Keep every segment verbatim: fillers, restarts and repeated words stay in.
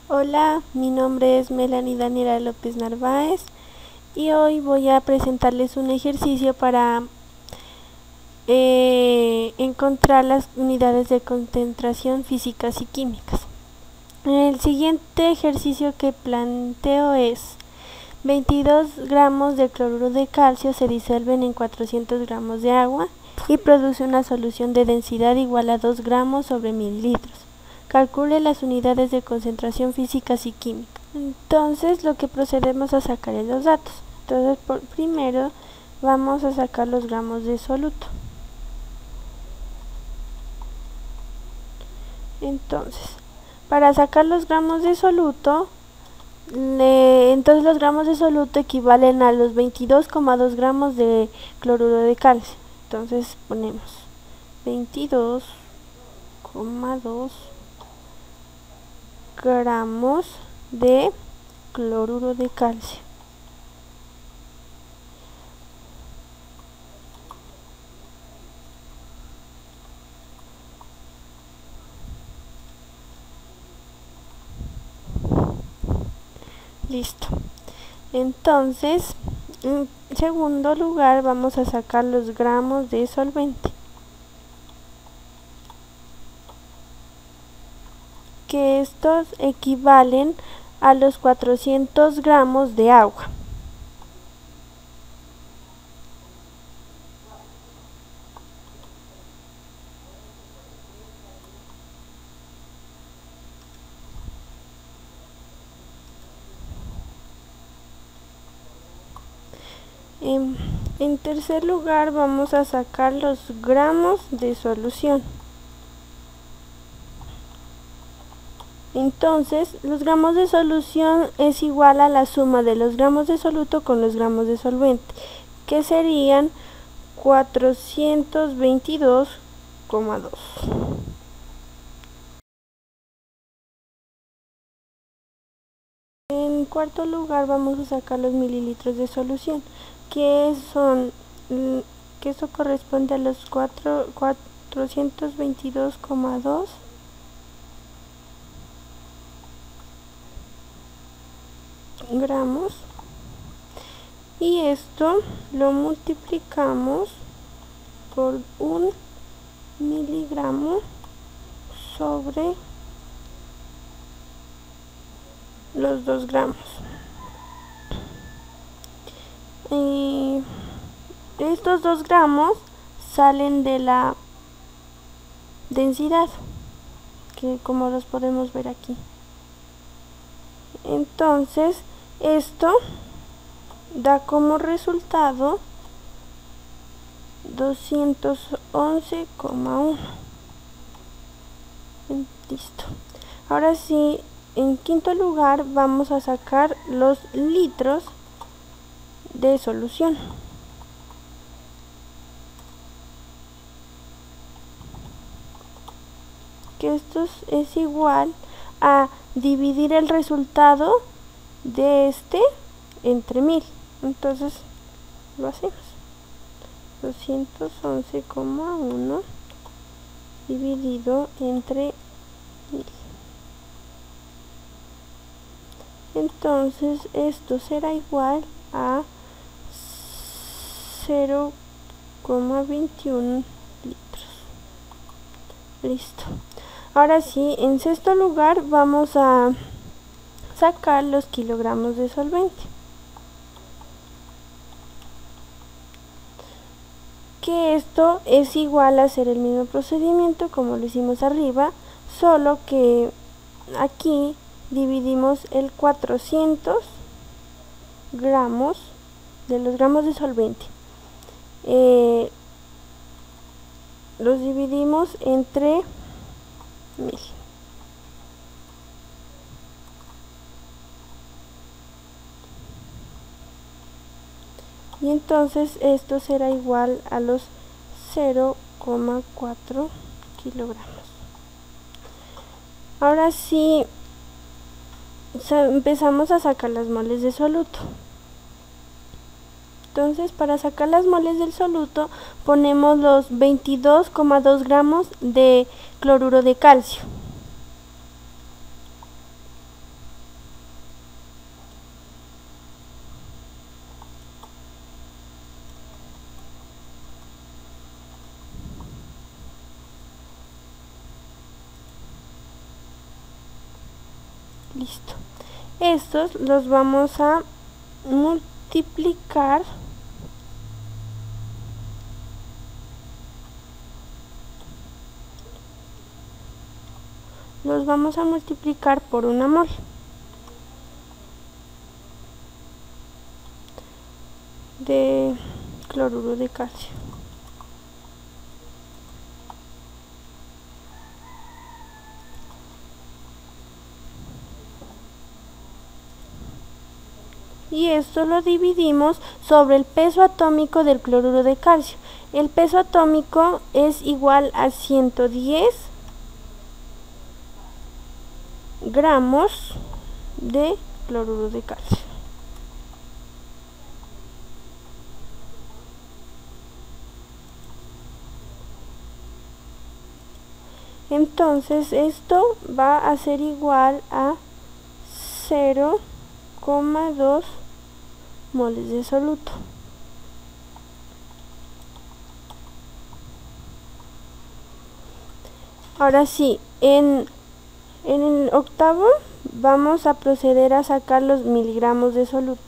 Hola, mi nombre es Melanie Daniela López Narváez y hoy voy a presentarles un ejercicio para eh, encontrar las unidades de concentración físicas y químicas. El siguiente ejercicio que planteo es veintidós gramos de cloruro de calcio se disuelven en cuatrocientos gramos de agua y produce una solución de densidad igual a dos gramos sobre mililitros. Calcule las unidades de concentración físicas y químicas. Entonces lo que procedemos a sacar es los datos. Entonces por primero vamos a sacar los gramos de soluto. Entonces, para sacar los gramos de soluto, le, entonces los gramos de soluto equivalen a los veintidós coma dos gramos de cloruro de calcio. Entonces ponemos veintidós coma dos gramos de cloruro de calcio. Listo. Entonces, en segundo lugar vamos a sacar los gramos de solvente, que estos equivalen a los cuatrocientos gramos de agua. En, en tercer lugar vamos a sacar los gramos de solución. Entonces, los gramos de solución es igual a la suma de los gramos de soluto con los gramos de solvente, que serían cuatrocientos veintidós coma dos. En cuarto lugar vamos a sacar los mililitros de solución, que son que eso corresponde a los cuatrocientos veintidós coma dos gramos, y esto lo multiplicamos por un miligramo sobre los dos gramos. Y estos dos gramos salen de la densidad, que como los podemos ver aquí. Entonces esto da como resultado doscientos once coma uno. Listo. Ahora sí, en quinto lugar vamos a sacar los litros de solución, que esto es igual a dividir el resultado de este entre mil. Entonces lo hacemos: doscientos once coma uno dividido entre mil. Entonces esto será igual a cero coma veintiuno litros. Listo. Ahora sí, en sexto lugar vamos a sacar los kilogramos de solvente, que esto es igual a hacer el mismo procedimiento como lo hicimos arriba, solo que aquí dividimos el cuatrocientos gramos de los gramos de solvente, eh, los dividimos entre mil. Y entonces esto será igual a los cero coma cuatro kilogramos. Ahora sí, empezamos a sacar las moles de soluto. Entonces, para sacar las moles del soluto, ponemos los veintidós coma dos gramos de cloruro de calcio. Listo. Estos los vamos a multiplicar los vamos a multiplicar por una mol. De cloruro de calcio. Y esto lo dividimos sobre el peso atómico del cloruro de calcio. El peso atómico es igual a ciento diez gramos de cloruro de calcio. Entonces esto va a ser igual a cero coma dos moles de soluto. Ahora sí, en, en el octavo vamos a proceder a sacar los miligramos de soluto.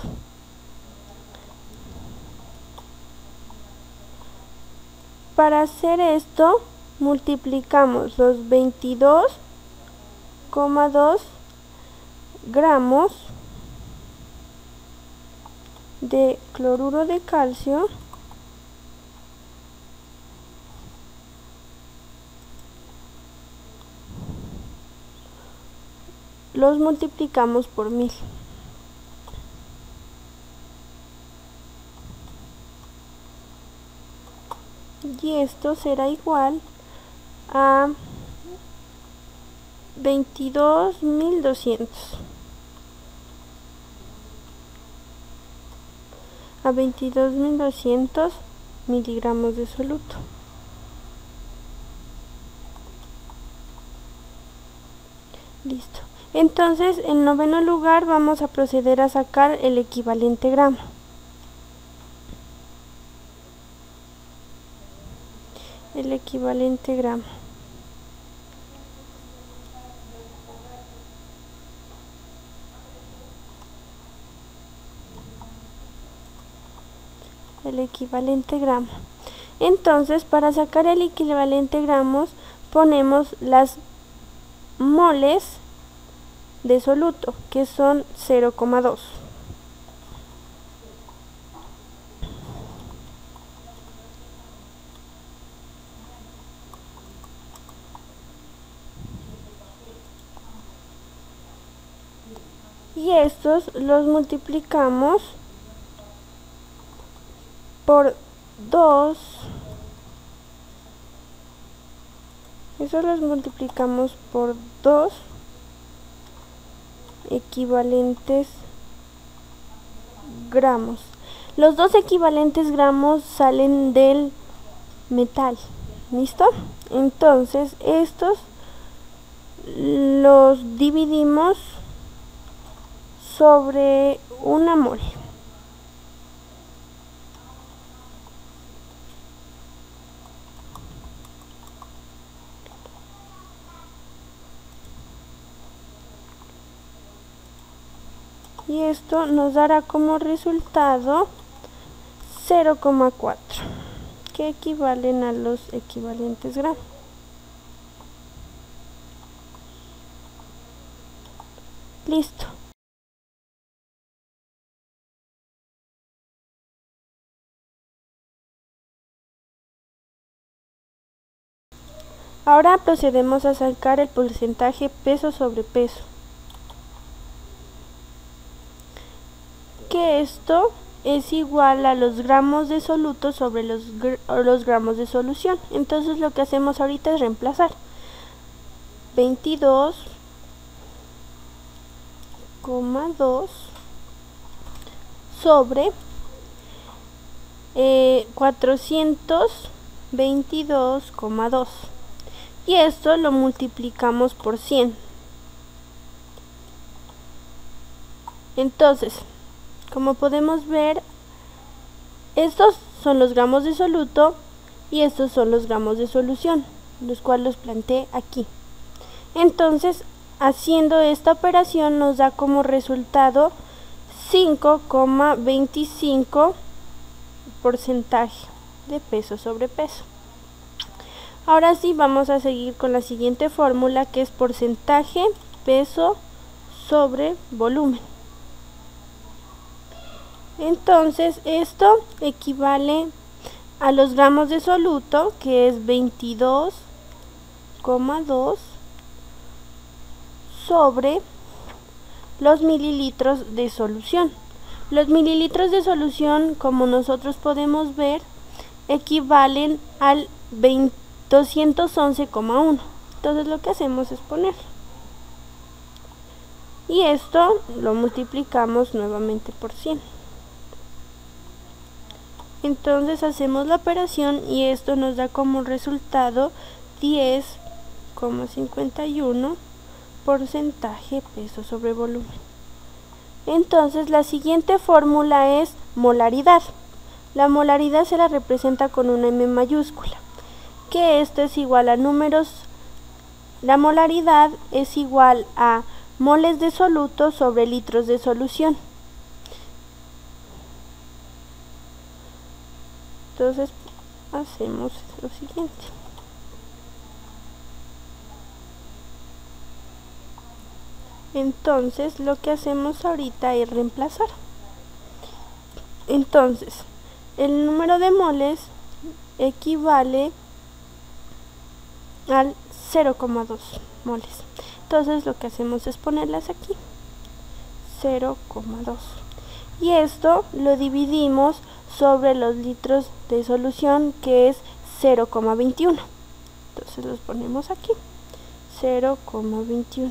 Para hacer esto, multiplicamos los veintidós coma dos gramos de cloruro de calcio los multiplicamos por mil. Y esto será igual a veintidós mil doscientos. A veintidós mil doscientos miligramos de soluto. Listo. Entonces, en noveno lugar vamos a proceder a sacar el equivalente gramo. El equivalente gramo. El equivalente gramo. Entonces, para sacar el equivalente gramos, ponemos las moles de soluto, que son cero coma dos. Y estos los multiplicamos por dos. Eso los multiplicamos por dos equivalentes gramos. Los dos equivalentes gramos salen del metal. ¿Listo? Entonces estos los dividimos sobre una mol. Y esto nos dará como resultado cero coma cuatro, que equivalen a los equivalentes gramos. Listo. Ahora procedemos a sacar el porcentaje peso sobre peso. Que esto es igual a los gramos de soluto sobre los, gr los gramos de solución. Entonces lo que hacemos ahorita es reemplazar veintidós coma dos sobre eh, cuatrocientos veintidós coma dos, y esto lo multiplicamos por cien. Entonces, como podemos ver, estos son los gramos de soluto y estos son los gramos de solución, los cuales los planteé aquí. Entonces, haciendo esta operación nos da como resultado cinco coma veinticinco porcentaje de peso sobre peso. Ahora sí vamos a seguir con la siguiente fórmula, que es porcentaje peso sobre volumen. Entonces esto equivale a los gramos de soluto, que es veintidós coma dos sobre los mililitros de solución. Los mililitros de solución, como nosotros podemos ver, equivalen al doscientos once coma uno. Entonces lo que hacemos es ponerlo. Y esto lo multiplicamos nuevamente por cien. Entonces hacemos la operación y esto nos da como resultado diez coma cincuenta y uno porcentaje peso sobre volumen. Entonces la siguiente fórmula es molaridad. La molaridad se la representa con una M mayúscula, que esto es igual a números. La molaridad es igual a moles de soluto sobre litros de solución. Entonces hacemos lo siguiente. Entonces lo que hacemos ahorita es reemplazar. Entonces el número de moles equivale al cero coma dos moles. Entonces lo que hacemos es ponerlas aquí, cero coma dos. Y esto lo dividimos sobre los litros de solución, que es cero coma veintiuno. Entonces los ponemos aquí, cero coma veintiuno.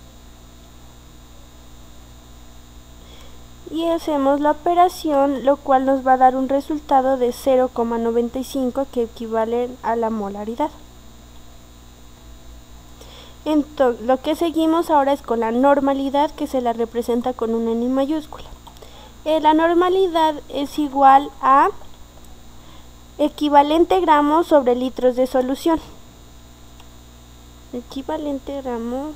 Y hacemos la operación, lo cual nos va a dar un resultado de cero coma noventa y cinco, que equivale a la molaridad. Entonces, lo que seguimos ahora es con la normalidad, que se la representa con una N mayúscula. Eh, la normalidad es igual a equivalente gramos sobre litros de solución. Equivalente gramo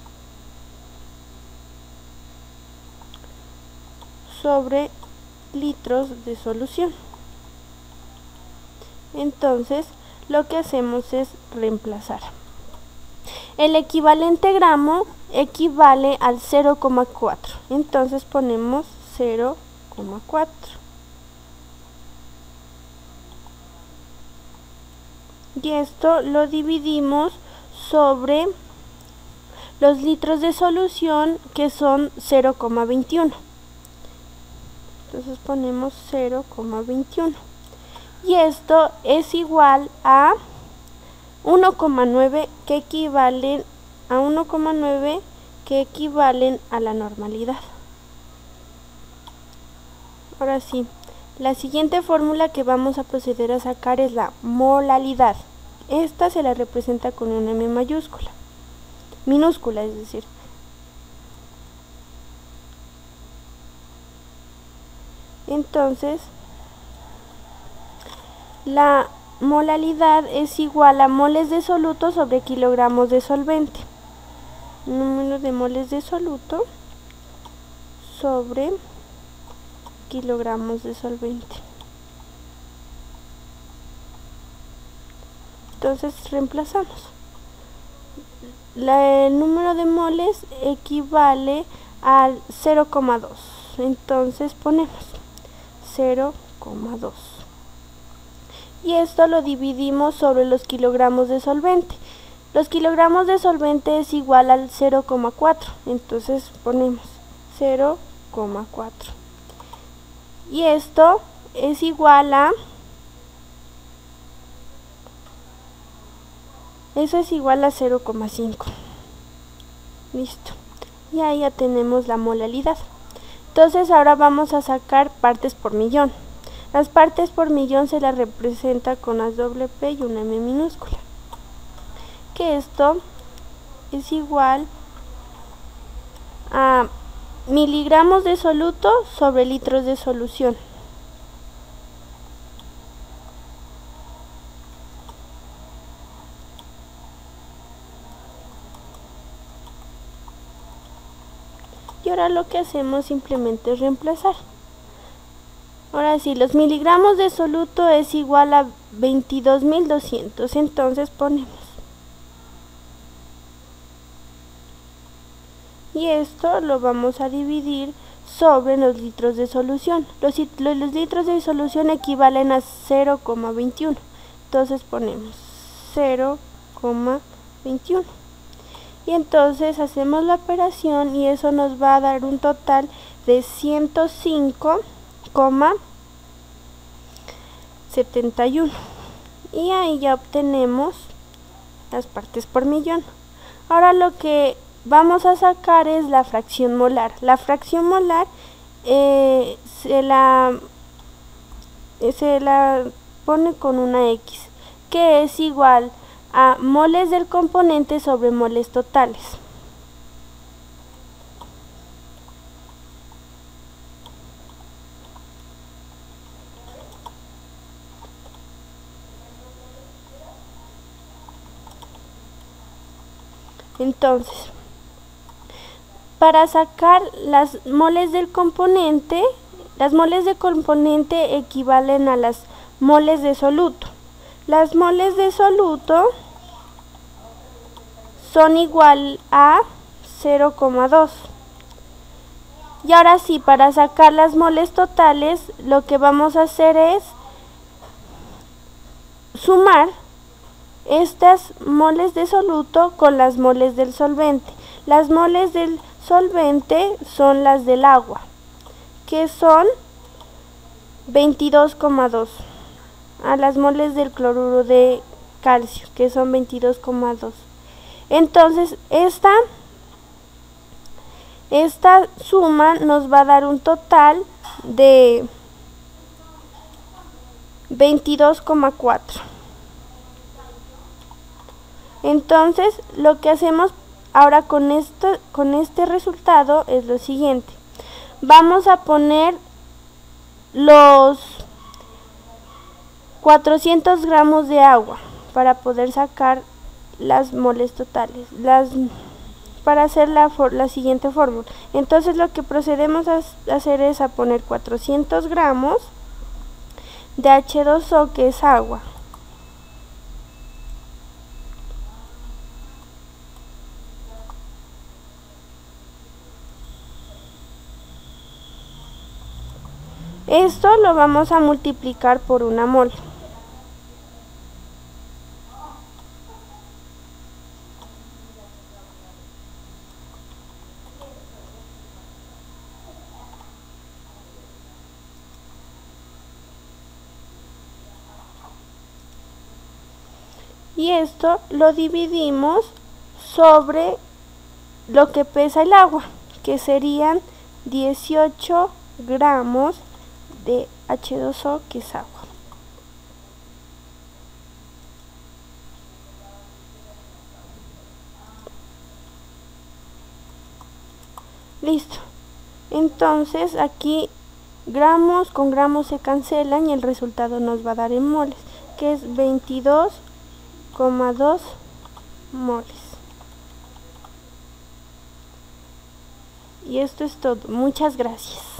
sobre litros de solución. Entonces lo que hacemos es reemplazar. El equivalente gramo equivale al cero coma cuatro. Entonces ponemos cero coma cuatro. Y esto lo dividimos sobre los litros de solución, que son cero coma veintiuno. Entonces ponemos cero coma veintiuno. Y esto es igual a uno coma nueve, que equivalen a uno coma nueve que equivalen a la normalidad. Ahora sí, la siguiente fórmula que vamos a proceder a sacar es la molalidad. Esta se la representa con una M mayúscula, minúscula, es decir. Entonces, la molalidad es igual a moles de soluto sobre kilogramos de solvente. Número de moles de soluto sobre kilogramos de solvente. Entonces reemplazamos. La, el número de moles equivale al cero coma dos. Entonces ponemos cero coma dos. Y esto lo dividimos sobre los kilogramos de solvente. Los kilogramos de solvente es igual al cero coma cuatro. Entonces ponemos cero coma cuatro. Y esto es igual a... Eso es igual a cero coma cinco. Listo. Y ahí ya tenemos la molalidad. Entonces ahora vamos a sacar partes por millón. Las partes por millón se las representa con las doble P y una M minúscula. Que esto es igual a miligramos de soluto sobre litros de solución. Y ahora lo que hacemos simplemente es reemplazar. Ahora sí, los miligramos de soluto es igual a veintidós mil doscientos, entonces ponemos. Y esto lo vamos a dividir sobre los litros de solución. Los, los, los litros de solución equivalen a cero coma veintiuno. Entonces ponemos cero coma veintiuno. Y entonces hacemos la operación y eso nos va a dar un total de ciento cinco coma setenta y uno. Y ahí ya obtenemos las partes por millón. Ahora lo que vamos a sacar es la fracción molar. La fracción molar eh, se, la, se la pone con una X, que es igual a moles del componente sobre moles totales. Entonces, para sacar las moles del componente, las moles de componente equivalen a las moles de soluto. Las moles de soluto son igual a cero coma dos. Y ahora sí, para sacar las moles totales, lo que vamos a hacer es sumar estas moles de soluto con las moles del solvente. Las moles del solvente son las del agua, que son veintidós coma dos, a las moles del cloruro de calcio, que son veintidós coma dos. Entonces esta, esta suma nos va a dar un total de veintidós coma cuatro. Entonces lo que hacemos ahora con esto, con este resultado es lo siguiente. Vamos a poner los cuatrocientos gramos de agua para poder sacar las moles totales, las, para hacer la, for, la siguiente fórmula. Entonces lo que procedemos a hacer es a poner cuatrocientos gramos de hache dos o, que es agua. Esto lo vamos a multiplicar por una mol. Y esto lo dividimos sobre lo que pesa el agua, que serían dieciocho gramos de hache dos o, que es agua. Listo. Entonces aquí gramos con gramos se cancelan y el resultado nos va a dar en moles, que es veintidós coma dos moles. Y esto es todo. Muchas gracias.